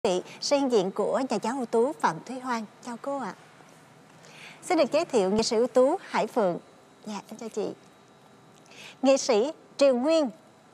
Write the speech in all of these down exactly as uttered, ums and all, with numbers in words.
vị, sang diện của nhà giáo ưu tú Phạm Thúy Hoang. Chào cô ạ. Xin được giới thiệu nghệ sĩ ưu tú Hải Phượng. Dạ, em chào chị. Nghệ sĩ Triều Nguyên.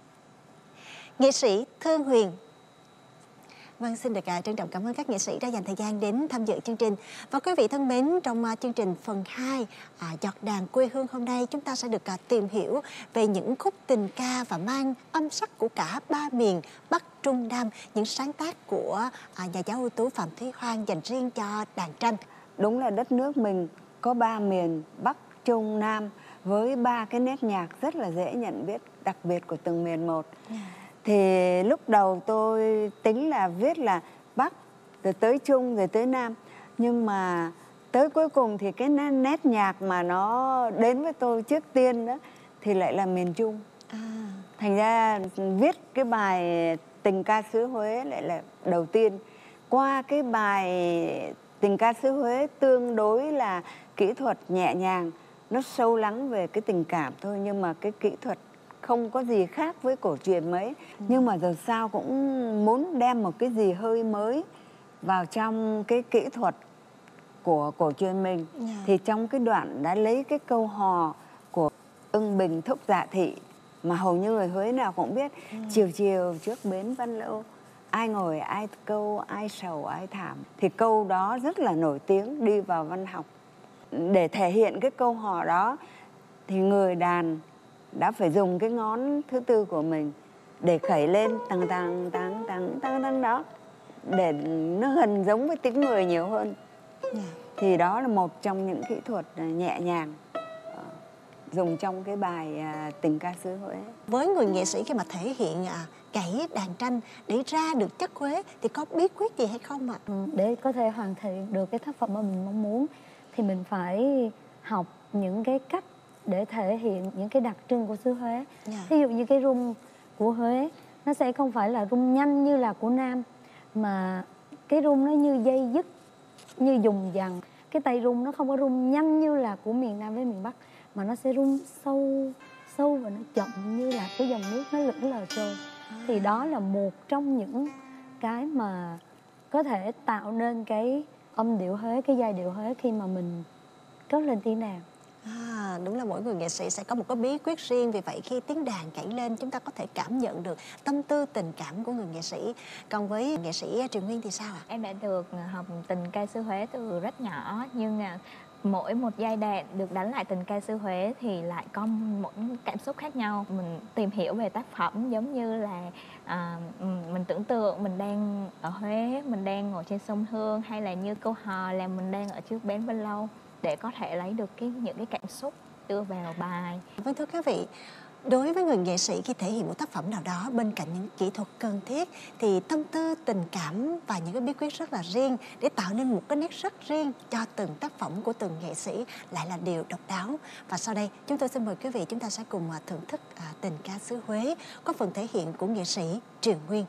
Nghệ sĩ Thương Huyền. Vâng, xin được uh, trân trọng cảm ơn các nghệ sĩ đã dành thời gian đến tham dự chương trình. Và quý vị thân mến, trong uh, chương trình phần hai uh, Giọt đàn quê hương hôm nay, chúng ta sẽ được uh, tìm hiểu về những khúc tình ca và mang âm sắc của cả ba miền Bắc, Trung, Nam, những sáng tác của uh, nhà giáo ưu tú Phạm Thúy Hoang dành riêng cho đàn tranh. Đúng là đất nước mình có ba miền Bắc, Trung, Nam với ba cái nét nhạc rất là dễ nhận biết đặc biệt của từng miền một. Yeah. Thì lúc đầu tôi tính là viết là Bắc, rồi tới Trung, rồi tới Nam. Nhưng mà tới cuối cùng thì cái nét nhạc mà nó đến với tôi trước tiên đó thì lại là miền Trung. À. Thành ra viết cái bài Tình ca xứ Huế lại là đầu tiên. Qua cái bài Tình ca xứ Huế tương đối là kỹ thuật nhẹ nhàng, nó sâu lắng về cái tình cảm thôi, nhưng mà cái kỹ thuật không có gì khác với cổ truyền mấy. Ừ. Nhưng mà giờ sao cũng muốn đem một cái gì hơi mới vào trong cái kỹ thuật của cổ truyền mình. Yeah. Thì trong cái đoạn đã lấy cái câu hò của Ưng Bình Thúc Dạ Thị mà hầu như người Huế nào cũng biết. Ừ. Chiều chiều trước bến Văn Lâu, ai ngồi ai câu, ai sầu ai thảm. Thì câu đó rất là nổi tiếng, đi vào văn học. Để thể hiện cái câu hò đó thì người đàn đã phải dùng cái ngón thứ tư của mình để khẩy lên tăng tăng tăng tăng tăng tăng đó, để nó gần giống với tiếng người nhiều hơn. Yeah. Thì đó là một trong những kỹ thuật nhẹ nhàng dùng trong cái bài Tình ca xứ Huế. Với người nghệ sĩ khi mà thể hiện cải đàn tranh để ra được chất Huế thì có bí quyết gì hay không ạ? Ừ, để có thể hoàn thiện được cái tác phẩm mà mình mong muốn thì mình phải học những cái cách để thể hiện những cái đặc trưng của xứ Huế. Yeah. Ví dụ như cái rung của Huế nó sẽ không phải là rung nhanh như là của Nam, mà cái rung nó như dây dứt, như dùng dằn. Cái tay rung nó không có rung nhanh như là của miền Nam với miền Bắc, mà nó sẽ rung sâu sâu và nó chậm như là cái dòng nước nó lững lờ trôi. À. Thì đó là một trong những cái mà có thể tạo nên cái âm điệu Huế, cái giai điệu Huế khi mà mình cất lên tiếng đàn. À, đúng là mỗi người nghệ sĩ sẽ có một cái bí quyết riêng. Vì vậy khi tiếng đàn cải lên, chúng ta có thể cảm nhận được tâm tư tình cảm của người nghệ sĩ. Còn với nghệ sĩ Triều Nguyên thì sao ạ? Em đã được học Tình ca xứ Huế từ rất nhỏ, nhưng mỗi một giai đoạn được đánh lại Tình ca xứ Huế thì lại có một cảm xúc khác nhau. Mình tìm hiểu về tác phẩm giống như là à, mình tưởng tượng mình đang ở Huế, mình đang ngồi trên sông Hương, hay là như câu hò là mình đang ở trước bến Văn Lâu, để có thể lấy được cái những cái cảm xúc đưa vào bài. Vâng, thưa các vị, đối với người nghệ sĩ khi thể hiện một tác phẩm nào đó, bên cạnh những kỹ thuật cần thiết thì tâm tư, tình cảm và những cái bí quyết rất là riêng để tạo nên một cái nét rất riêng cho từng tác phẩm của từng nghệ sĩ lại là điều độc đáo. Và sau đây chúng tôi xin mời quý vị, chúng ta sẽ cùng thưởng thức à, Tình ca xứ Huế có phần thể hiện của nghệ sĩ Triều Nguyên.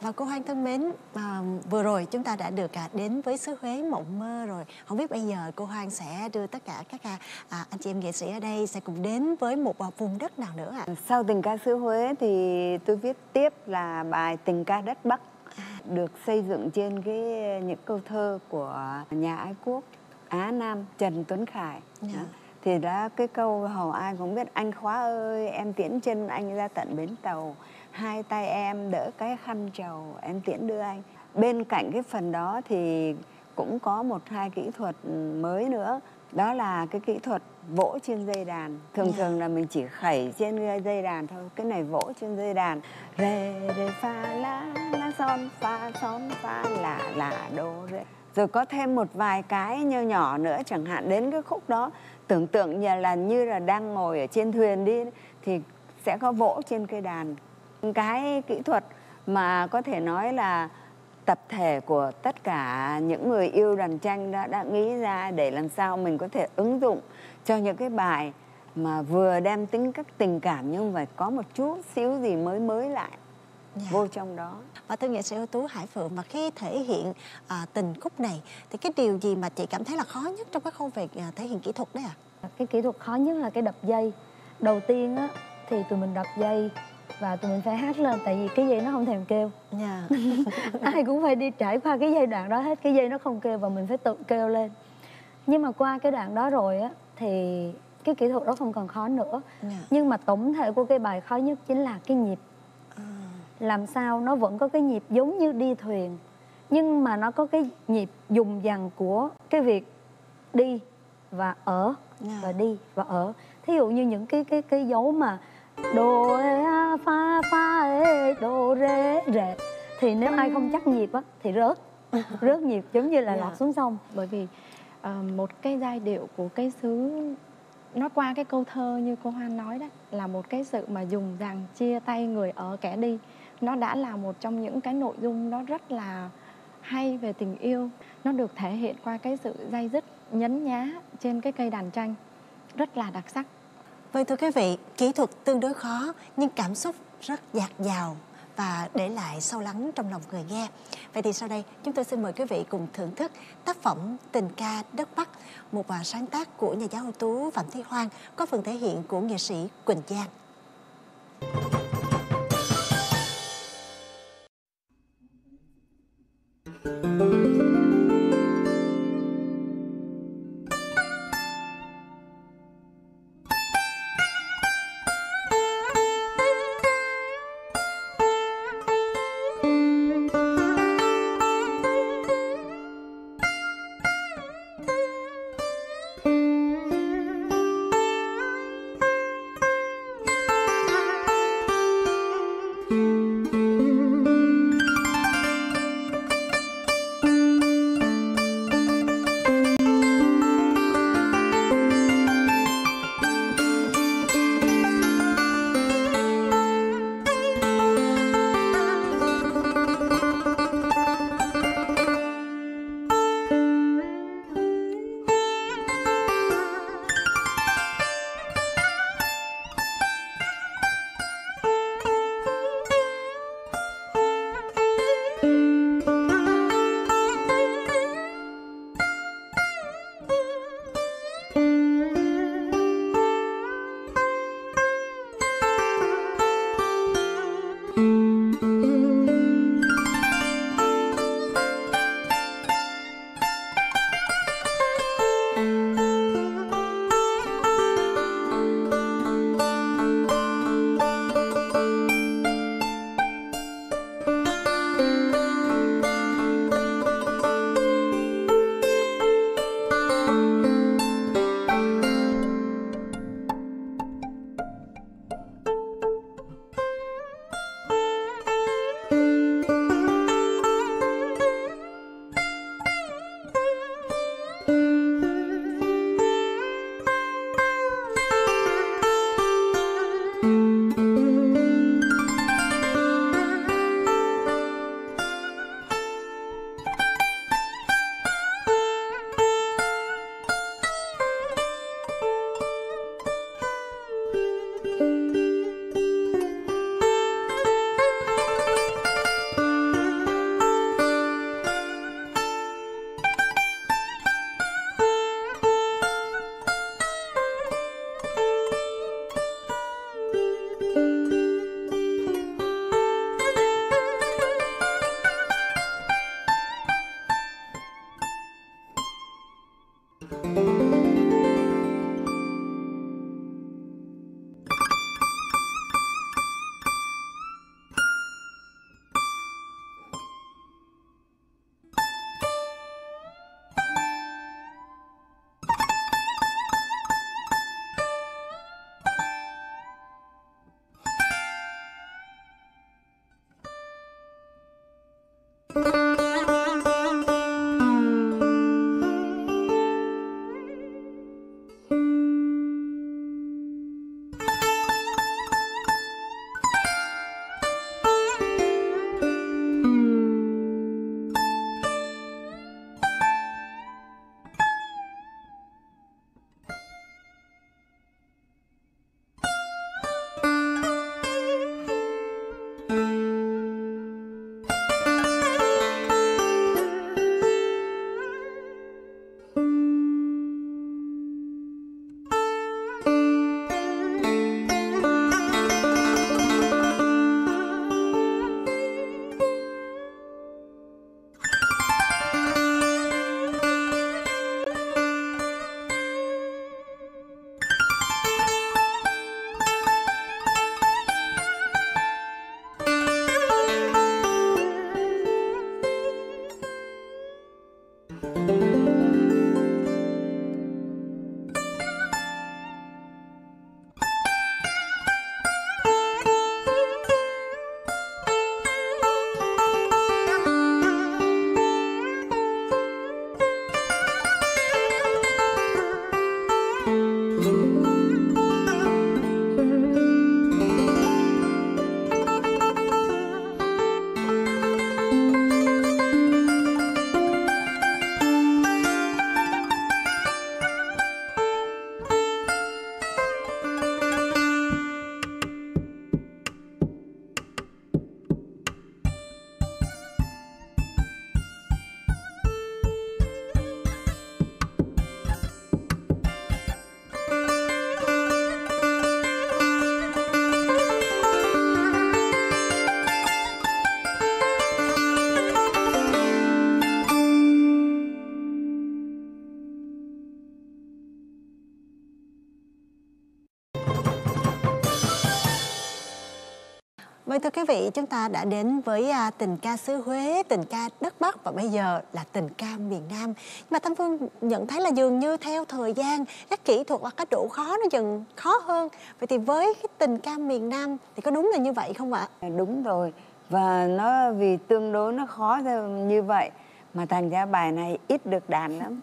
Và cô Hoan thân mến, à, vừa rồi chúng ta đã được à, đến với xứ Huế mộng mơ rồi. Không biết bây giờ cô Hoan sẽ đưa tất cả các à, à, anh chị em nghệ sĩ ở đây sẽ cùng đến với một à, vùng đất nào nữa ạ? À? Sau tình ca xứ Huế thì tôi viết tiếp là bài Tình ca đất Bắc, được xây dựng trên cái những câu thơ của nhà ái quốc Á Nam Trần Tuấn Khải. Yeah. Đó. Thì đó cái câu hầu ai cũng biết: anh Khóa ơi em tiễn chân anh ra tận bến tàu, hai tay em đỡ cái khăn trầu em tiễn đưa anh. Bên cạnh cái phần đó thì cũng có một hai kỹ thuật mới nữa, đó là cái kỹ thuật vỗ trên dây đàn. Thường yeah. thường là mình chỉ khẩy trên dây đàn thôi, cái này vỗ trên dây đàn. Rê rê fa la la son fa son fa la la đô rê. Rồi có thêm một vài cái nho nhỏ nữa, chẳng hạn đến cái khúc đó tưởng tượng như là như là đang ngồi ở trên thuyền đi thì sẽ có vỗ trên cây đàn. Cái kỹ thuật mà có thể nói là tập thể của tất cả những người yêu đàn tranh đã, đã nghĩ ra để làm sao mình có thể ứng dụng cho những cái bài mà vừa đem tính các tình cảm nhưng phải có một chút xíu gì mới mới lại yeah. vô trong đó. Và thưa nghệ sĩ ưu tú Hải Phượng, mà khi thể hiện à, tình khúc này thì cái điều gì mà chị cảm thấy là khó nhất trong cái khâu về à, thể hiện kỹ thuật đấy ạ? À? Cái kỹ thuật khó nhất là cái đập dây. Đầu tiên á thì tụi mình đập dây và tụi mình phải hát lên, tại vì cái dây nó không thèm kêu. Yeah. Ai cũng phải đi trải qua cái giai đoạn đó hết, cái dây nó không kêu và mình phải tự kêu lên. Nhưng mà qua cái đoạn đó rồi á thì cái kỹ thuật đó không còn khó nữa. Yeah. Nhưng mà tổng thể của cái bài khó nhất chính là cái nhịp. À. Làm sao nó vẫn có cái nhịp giống như đi thuyền, nhưng mà nó có cái nhịp dùng dằng của cái việc đi và ở. Yeah. Và đi và ở. Thí dụ như những cái cái cái dấu mà đồ ê a pha pha ê đồ rê rệ thì nếu ai không chắc nhịp á thì rớt rớt nhịp giống như là yeah. lọt xuống sông. Bởi vì uh, một cái giai điệu của cái xứ nó qua cái câu thơ như cô Hoan nói đó là một cái sự mà dùng dằng chia tay người ở kẻ đi, nó đã là một trong những cái nội dung nó rất là hay về tình yêu. Nó được thể hiện qua cái sự day dứt nhấn nhá trên cái cây đàn tranh, rất là đặc sắc. Vâng thưa quý vị, kỹ thuật tương đối khó nhưng cảm xúc rất dạt dào và để lại sâu lắng trong lòng người nghe. Vậy thì sau đây chúng tôi xin mời quý vị cùng thưởng thức tác phẩm Tình ca đất Bắc, một sáng tác của nhà giáo ưu tú Phạm Thúy Hoan, có phần thể hiện của nghệ sĩ Quỳnh Giang. Vâng, thưa quý vị, chúng ta đã đến với à, tình ca xứ Huế, tình ca đất Bắc và bây giờ là tình ca miền Nam. Nhưng mà Thanh Phương nhận thấy là dường như theo thời gian, các kỹ thuật và các độ khó nó dần khó hơn. Vậy thì với cái tình ca miền Nam thì có đúng là như vậy không ạ? Đúng rồi. Và nó vì tương đối nó khó như vậy mà thành ra bài này ít được đàn lắm.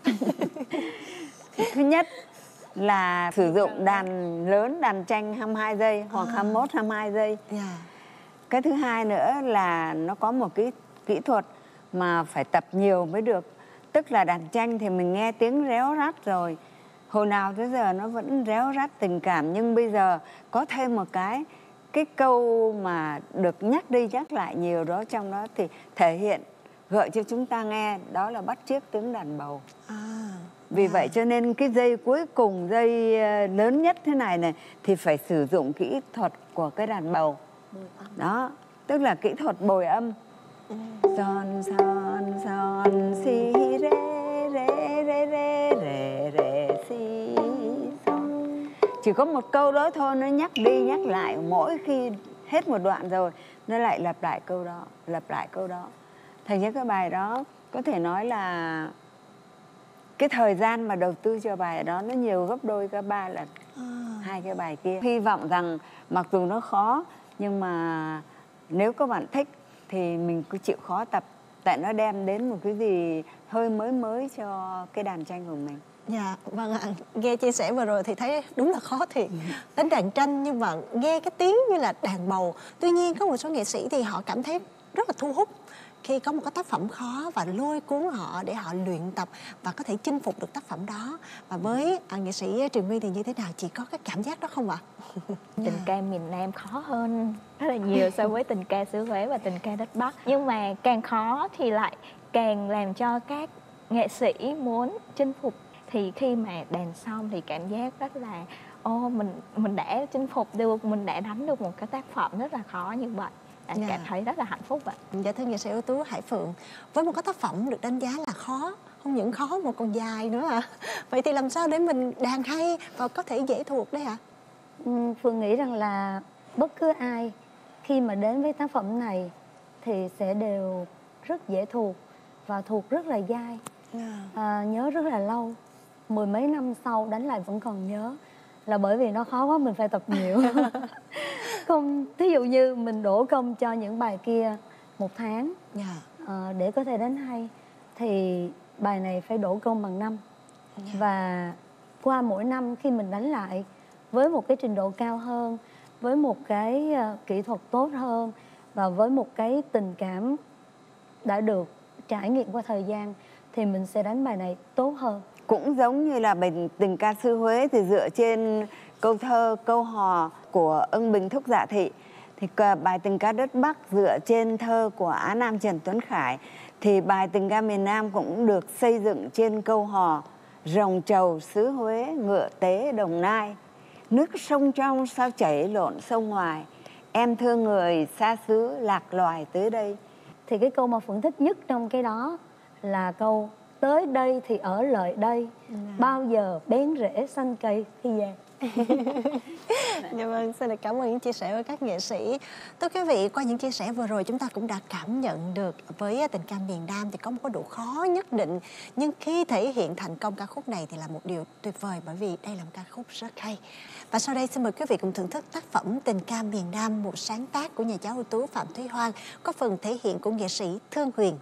Thứ nhất là sử dụng đàn lớn, đàn tranh hai mươi hai giây hoặc hai mươi mốt, hai mươi hai giây. Yeah. Cái thứ hai nữa là nó có một cái kỹ thuật mà phải tập nhiều mới được. Tức là đàn tranh thì mình nghe tiếng réo rắt rồi, hồi nào tới giờ nó vẫn réo rắt tình cảm, nhưng bây giờ có thêm một cái cái câu mà được nhắc đi nhắc lại nhiều đó, trong đó thì thể hiện gợi cho chúng ta nghe đó là bắt chước tiếng đàn bầu. À, vì yeah. vậy cho nên cái dây cuối cùng, dây lớn nhất thế này này thì phải sử dụng kỹ thuật của cái đàn bầu. Đó, tức là kỹ thuật bồi âm. Son son son si re re re re re re si son. Chỉ có một câu đó thôi, nó nhắc đi nhắc lại, mỗi khi hết một đoạn rồi nó lại lặp lại câu đó, lặp lại câu đó. Thành ra cái bài đó có thể nói là cái thời gian mà đầu tư cho bài đó nó nhiều gấp đôi gấp ba lần à. hai cái bài kia. Hy vọng rằng mặc dù nó khó nhưng mà nếu các bạn thích thì mình cứ chịu khó tập, tại nó đem đến một cái gì hơi mới mới cho cái đàn tranh của mình. Dạ, vâng ạ. Nghe chia sẻ vừa rồi thì thấy đúng là khó thiệt. Đến đàn tranh nhưng mà nghe cái tiếng như là đàn bầu. Tuy nhiên có một số nghệ sĩ thì họ cảm thấy rất là thu hút khi có một cái tác phẩm khó và lôi cuốn họ để họ luyện tập và có thể chinh phục được tác phẩm đó. Và với à, nghệ sĩ Triền Nguyên thì như thế nào? Chị có cái cảm giác đó không ạ? Tình ca miền Nam khó hơn rất là nhiều so với tình ca xứ Huế và tình ca đất Bắc. Nhưng mà càng khó thì lại càng làm cho các nghệ sĩ muốn chinh phục. Thì khi mà đàn xong thì cảm giác rất là ô mình mình đã chinh phục được, mình đã đánh được một cái tác phẩm rất là khó như vậy. Anh Dạ. cảm thấy rất là hạnh phúc ạ. Dạ thưa nghệ sĩ ưu tú Hải Phượng, với một cái tác phẩm được đánh giá là khó không những khó mà còn dài nữa à. Vậy thì làm sao để mình đàn hay và có thể dễ thuộc đấy ạ? Ừ, Phương nghĩ rằng là bất cứ ai khi mà đến với tác phẩm này thì sẽ đều rất dễ thuộc và thuộc rất là dai, à, nhớ rất là lâu, mười mấy năm sau đánh lại vẫn còn nhớ, là bởi vì nó khó quá mình phải tập nhiều. Không, thí dụ như mình đổ công cho những bài kia một tháng à, để có thể đánh hay, thì bài này phải đổ công bằng năm. Và qua mỗi năm khi mình đánh lại với một cái trình độ cao hơn, với một cái uh, kỹ thuật tốt hơn và với một cái tình cảm đã được trải nghiệm qua thời gian, thì mình sẽ đánh bài này tốt hơn. Cũng giống như là bài Tình Ca Xứ Huế thì dựa trên câu thơ, câu hò của Ưng Bình Thúc Dạ Thị, thì bài Tình Ca Đất Bắc dựa trên thơ của Á Nam Trần Tuấn Khải, thì bài Tình Ca Miền Nam cũng được xây dựng trên câu hò Rồng trầu xứ Huế, ngựa tế Đồng Nai, nước sông trong sao chảy lộn sông ngoài, em thương người xa xứ lạc loài tới đây. Thì cái câu mà Phượng thích nhất trong cái đó là câu tới đây thì ở lại đây, ừ. bao giờ bén rễ xanh cây thì về. Dạ vâng, xin được cảm ơn những chia sẻ của các nghệ sĩ. Thưa quý vị, qua những chia sẻ vừa rồi chúng ta cũng đã cảm nhận được với Tình Ca Miền Nam thì có một cái độ khó nhất định, nhưng khi thể hiện thành công ca khúc này thì là một điều tuyệt vời, bởi vì đây là một ca khúc rất hay. Và sau đây xin mời quý vị cùng thưởng thức tác phẩm Tình Ca Miền Nam, một sáng tác của nhà giáo ưu tú Phạm Thúy Hoan, có phần thể hiện của nghệ sĩ Thương Huyền.